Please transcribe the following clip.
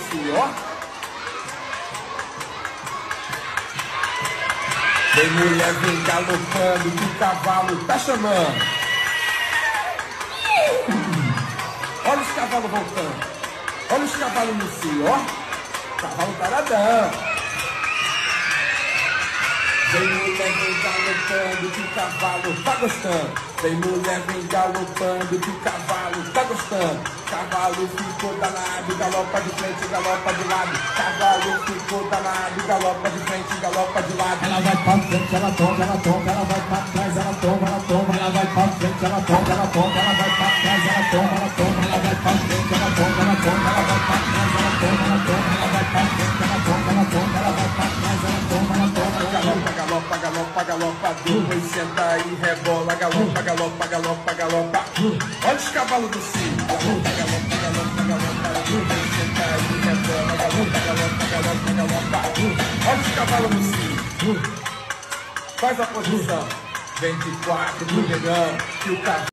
cio, ó. Vem mulher, vem galopando, que o cavalo tá chamando. Olha os cavalos voltando. Olha os cavalos no cio, ó. Cavalo taradão. Vem mulher, vem galopando, que o cavalo tá gostando. Vem mulher, vem galopando, que o cavalo tá gostando. Cavalo ficou danado, galopa de frente, galopa de lado. Cavalo ficou danado, galopa de frente, galopa de lado. Ela vai pra frente, ela tomba, ela vai pra trás, ela tomba. Ela vai pra frente, ela tomba, ela vai pra trás, ela tomba. Ela vai pra frente, ela tomba, ela vai pra trás, ela tomba. Ela vai pra frente, ela tomba, ela vai pra trás, ela tomba. Galopa, galopa, galopa, galopa, depois senta e rebola. Galopa, galopa, galopa, galopa. Olha os cavalos do cio. Galopa, galopa, galopa, galopa, depois senta e rebola. Galopa, galopa, galopa, galopa. Olha os cavalos do cio. Faz a posição. Vem de quatro pro negão, que o cavalo